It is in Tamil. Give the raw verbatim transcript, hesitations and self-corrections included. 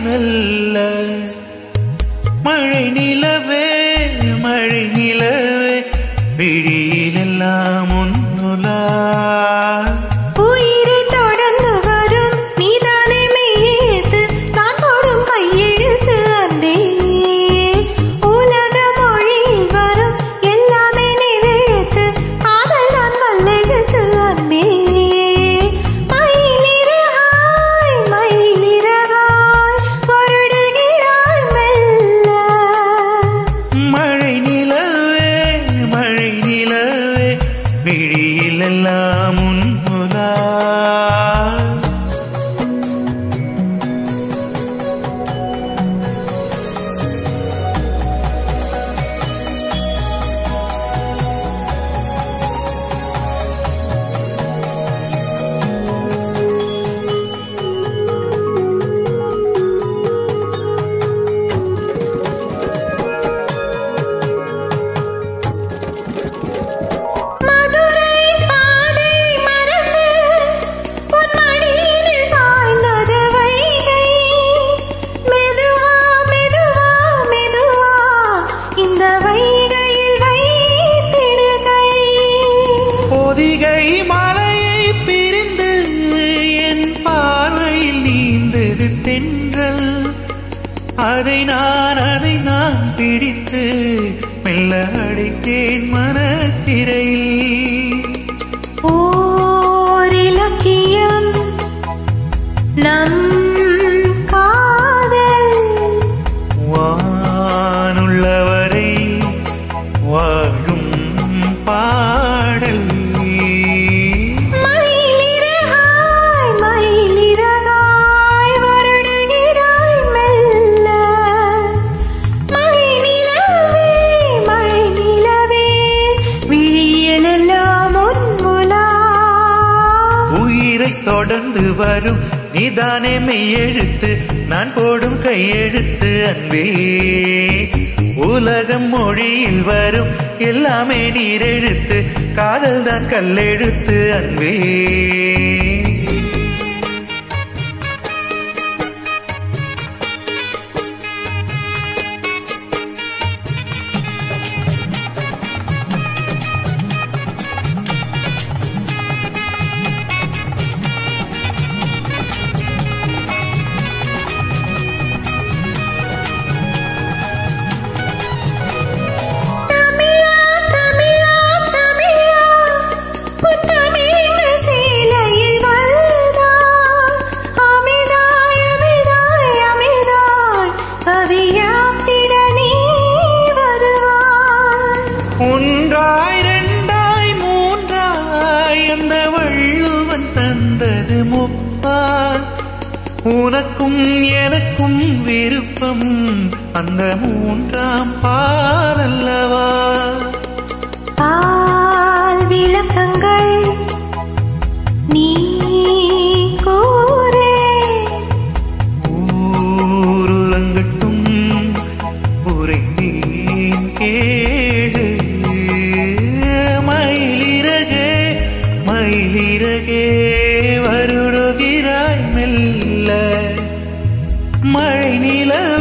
மெல்ல. மழை நிலவே மழை நிலவே விழியிலெல்லாம் உன்னுலா. உயிரை தொடர்ந்து வரும் நீதானே மெய்யெழுத்து நான் போடும் கையெழுத்து அன்பே. உலக மொழியில் வரும் எல்லாமே நிலெழுத்து காதல் தான் வல்லெழுத்து அன்பே. மயிலிறகாய் மயிலிறகாய் வருடுகிறாய் மெல்ல. மழை நிலவே மழை நிலவே விழியிலெல்லாம் உன்னுலா. மதுரை பாதை மறந்து உன் மடியினில் பாய்ந்தது வைகை. மெதுவா மெதுவா மெதுவா இந்த வைகையில் வைத்திடுகை. பொதிகை மலையை பிரிந்து என் பார்வையில் நீந்தது தென்றல். அதை நான் அதை நான் பிடித்து மெல்ல அடைத்தேன் மனத்திரையில். ஓர் இலக்கியம் நம் காதல். வானுள்ளவரை வாழும் பாடல். மயிலிறகாய் மயிலிறகாய் வருடுகிறாய் மெல்ல. மழை நிலவே மழை நிலவே விழியிலெல்லாம் உன்முலா. உயிரை தொடர்ந்து வரும் நீதானே மெய்யெழுத்து நான் போடும் கையெழுத்து அன்பே. உலகம் மொழியில் வரும் எல்லாமே நீரெழுத்து காதல் தான் கல்லெழுத்து அன்பே. தமிழா தமிழா தமிழா உன் தமிழ் சீலையில் வருதா. அமிர்தாய் அமிர்தாய் அமிர்தாய் கவியாத்திட நீ வருவாய். ஒன்றாய் இரண்டாய் மூன்றாய் அந்த வள்ளுவன் தந்தது முப்பால். உனக்கும் எனக்கும் விருப்பம் அந்த மூன்றாம் பால் அல்லவா. பால் விளக்கங்கள் நீ கூறே. ஊருலங்கட்டும் உரைத்தேன் கேடு. மயிலிறகே மயிலிறகே வருடுகிறாய் மெல்ல. மழை நிலவே